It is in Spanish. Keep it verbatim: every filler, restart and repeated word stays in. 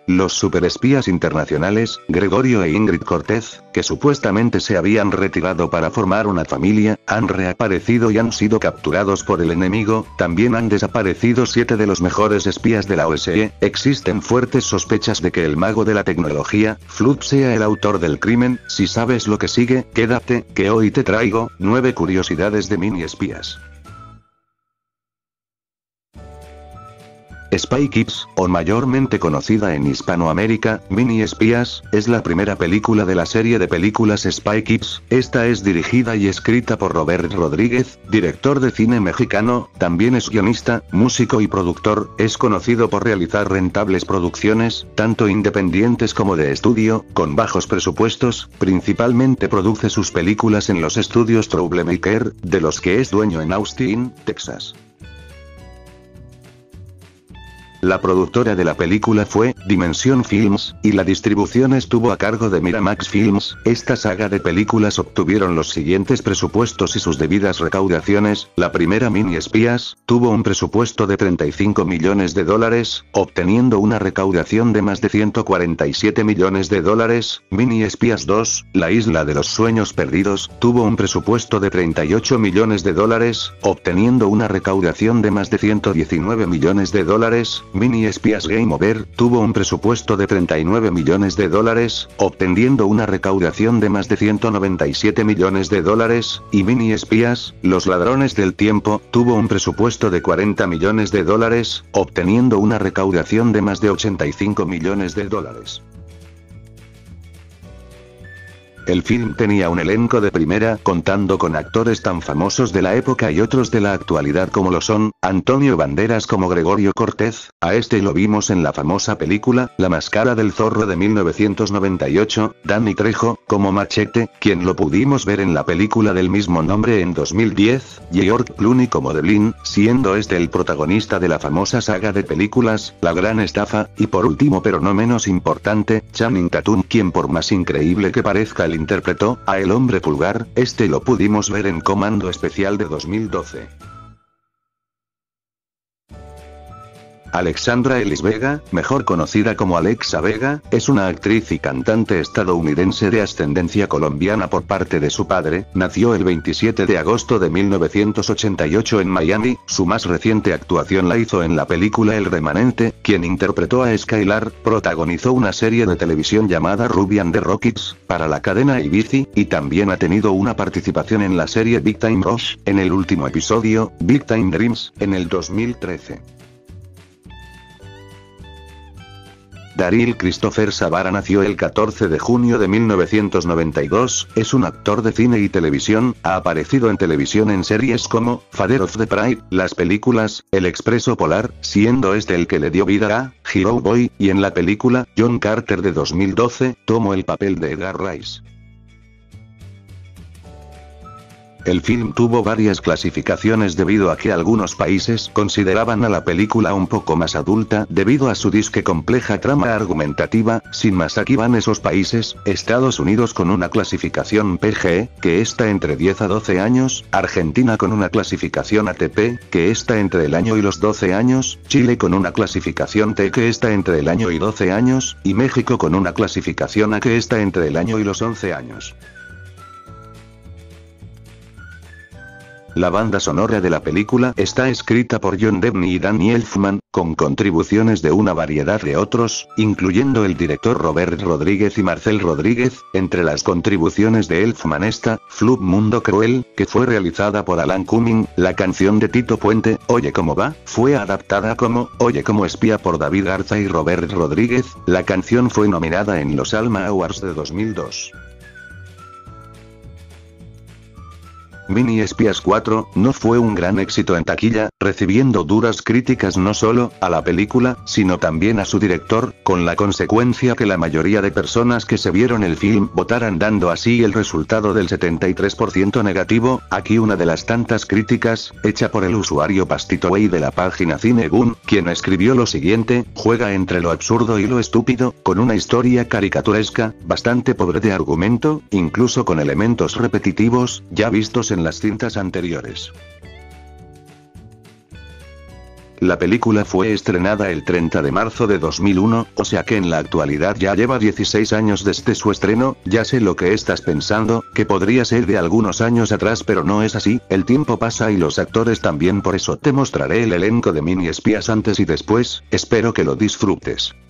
Los superespías internacionales, Gregorio e Ingrid Cortez, que supuestamente se habían retirado para formar una familia, han reaparecido y han sido capturados por el enemigo. También han desaparecido siete de los mejores espías de la O S E. Existen fuertes sospechas de que el mago de la tecnología, Flood, sea el autor del crimen. Si sabes lo que sigue, quédate, que hoy te traigo nueve curiosidades de mini espías. Spy Kids, o mayormente conocida en Hispanoamérica, Mini Espías, es la primera película de la serie de películas Spy Kids. Esta es dirigida y escrita por Robert Rodríguez, director de cine mexicano, también es guionista, músico y productor. Es conocido por realizar rentables producciones, tanto independientes como de estudio, con bajos presupuestos. Principalmente produce sus películas en los estudios Troublemaker, de los que es dueño en Austin, Texas. La productora de la película fue Dimension Films, y la distribución estuvo a cargo de Miramax Films. Esta saga de películas obtuvieron los siguientes presupuestos y sus debidas recaudaciones. La primera, Mini Espías, tuvo un presupuesto de treinta y cinco millones de dólares, obteniendo una recaudación de más de ciento cuarenta y siete millones de dólares. Mini Espías dos, La Isla de los Sueños Perdidos, tuvo un presupuesto de treinta y ocho millones de dólares, obteniendo una recaudación de más de ciento diecinueve millones de dólares. Mini Espías Game Over, tuvo un presupuesto de treinta y nueve millones de dólares, obteniendo una recaudación de más de ciento noventa y siete millones de dólares, y Mini Espías, Los Ladrones del Tiempo, tuvo un presupuesto de cuarenta millones de dólares, obteniendo una recaudación de más de ochenta y cinco millones de dólares. El film tenía un elenco de primera, contando con actores tan famosos de la época y otros de la actualidad como lo son, Antonio Banderas como Gregorio Cortez, a este lo vimos en la famosa película, La Máscara del Zorro de mil novecientos noventa y ocho, Danny Trejo, como Machete, quien lo pudimos ver en la película del mismo nombre en dos mil diez, George Clooney como Devlin, siendo este el protagonista de la famosa saga de películas, La Gran Estafa, y por último pero no menos importante, Channing Tatum, quien por más increíble que parezca el interpretó a El Hombre Pulgar. Este lo pudimos ver en Comando Especial de dos mil doce. Alexandra Ellis Vega, mejor conocida como Alexa Vega, es una actriz y cantante estadounidense de ascendencia colombiana por parte de su padre. Nació el veintisiete de agosto de mil novecientos ochenta y ocho en Miami. Su más reciente actuación la hizo en la película El Remanente, quien interpretó a Skylar. Protagonizó una serie de televisión llamada Ruby and the Rockets, para la cadena A B C, y también ha tenido una participación en la serie Big Time Rush, en el último episodio, Big Time Dreams, en el dos mil trece. Daryl Christopher Savara nació el catorce de junio de mil novecientos noventa y dos, es un actor de cine y televisión, ha aparecido en televisión en series como Father of the Pride, las películas El Expreso Polar, siendo este el que le dio vida a Hero Boy, y en la película John Carter de dos mil doce, tomó el papel de Edgar Rice. El film tuvo varias clasificaciones debido a que algunos países consideraban a la película un poco más adulta debido a su disque compleja trama argumentativa. Sin más, aquí van esos países: Estados Unidos con una clasificación P G, que está entre diez a doce años, Argentina con una clasificación A T P, que está entre el año y los doce años, Chile con una clasificación T que está entre el año y doce años, y México con una clasificación A que está entre el año y los once años. La banda sonora de la película está escrita por John Debney y Danny Elfman, con contribuciones de una variedad de otros, incluyendo el director Robert Rodríguez y Marcel Rodríguez. Entre las contribuciones de Elfman está Flood Mundo Cruel, que fue realizada por Alan Cumming. La canción de Tito Puente, Oye Cómo Va, fue adaptada como Oye Como Espía por David Garza y Robert Rodríguez. La canción fue nominada en los Alma Awards de dos mil dos. Mini Espías cuatro, no fue un gran éxito en taquilla, recibiendo duras críticas no solo a la película, sino también a su director, con la consecuencia que la mayoría de personas que se vieron el film votaran, dando así el resultado del setenta y tres por ciento negativo. Aquí una de las tantas críticas, hecha por el usuario Pastitoway de la página Cinegun, quien escribió lo siguiente: juega entre lo absurdo y lo estúpido, con una historia caricaturesca, bastante pobre de argumento, incluso con elementos repetitivos, ya vistos en las cintas anteriores. La película fue estrenada el treinta de marzo de dos mil uno, o sea que en la actualidad ya lleva dieciséis años desde su estreno. Ya sé lo que estás pensando, que podría ser de algunos años atrás, pero no es así, el tiempo pasa y los actores también, por eso te mostraré el elenco de Mini Espías antes y después, espero que lo disfrutes.